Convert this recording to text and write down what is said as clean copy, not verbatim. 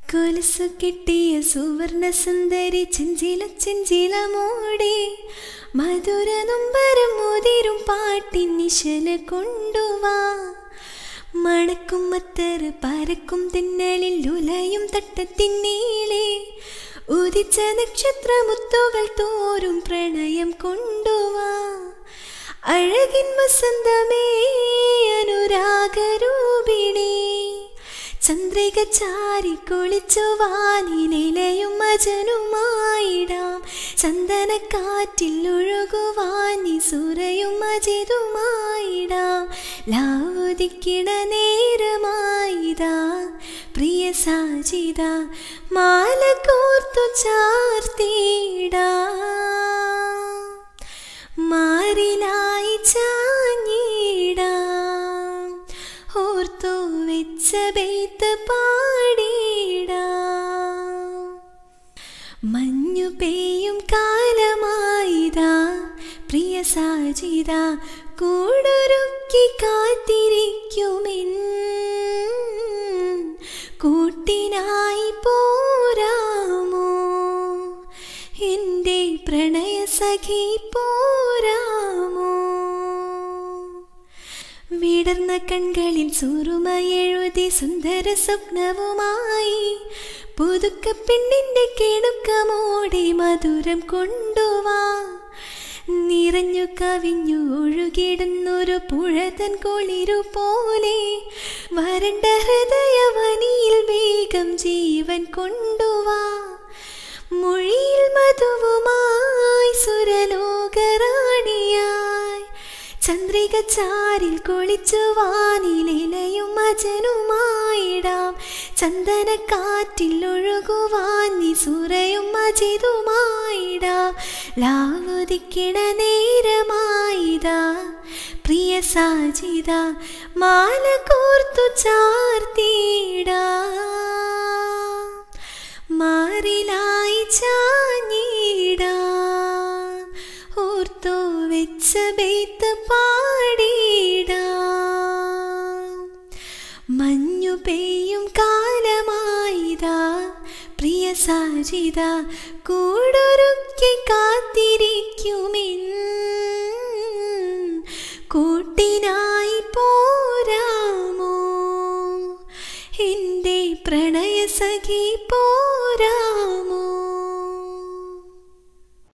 കൊലുസു കിട്ടിയ സുവർണ സുന്ദരി ചെഞ്ചില ചെഞ്ചില മോടെ മധുര നൊമ്പരം മുതിരും പാട്ടിൻ നിശല കൊണ്ടുവാ. മണക്കും മത്തർ പരക്കും തിന്നലിൽ ഉലയും തട്ടത്തിന്നീളെ ഉദിച്ച നക്ഷത്രമുത്തുകൾ തോറും പ്രണയം കൊണ്ടുവാ. അഴകിൻ വസന്തമേ അനുരാഗരൂപിണി ചന്ദ്രിക ചാരി കുളിച്ചു വാനിലയും മജനുമായിടാം. ചന്ദനക്കാറ്റിൽ ഒഴുകുവാനി സുരയും മജിതുമായിടാം. ലാവുദിക്കിട നേരമായിതാ പ്രിയ സാജിത മാല കോർത്തു ചാർത്തിടാം. മാറിലായി ചാഞ്ഞിടാം ഓർത്തു വെച്ച ബെയ്ത്ത് പാടിടാം. മഞ്ഞു പെയ്യും കാലമായിതാ പ്രിയ സാജിത കൂടൊരുക്കി കാത്തിരിക്കുമെൻ കൂട്ടിനായി പോരാമോ എൻ്റെ പ്രണയ സഖി പോരാമോ. വിടർന്ന കൺകളിൽ സുറുമയെഴുതി സുന്ദര സ്വപ്നവുമായി പുതുക്ക പെണ്ണിന്റെ കിണുക്കമോടെ മധുരം കൊണ്ടുവാ. നിറഞ്ഞു കവിഞ്ഞു ഒഴുകിടുന്നൊരു പുഴതൻ കുളിരു പോലെ വരണ്ട ഹൃദയവനിയിൽ വേഗം ജീവൻ കൊണ്ടുവാ. മൊഴിയിൽ മധുവുമായി സുരലോകറാണിയായി ചന്ദ്രിക ചാരിൽ കുളിച്ചു വാനിലയും മജനുമായിടാം. ചന്ദനക്കാറ്റിൽ ഒഴുകുവാൻ നീ സുരയും മജിതുമായിടാം. ലാവുദിക്കിട നേരമായിതാ പ്രിയ സാജിത മാല കോർത്തു ചാർത്തിടാം. മാറിലായി ചാഞ്ഞിടാം ഓർത്തോ വെച്ച ബെയ്ത്ത് പാടിടാം. മഞ്ഞു പെയ്യും കാലമായിതാ പ്രിയ സാജിത കൂടൊരു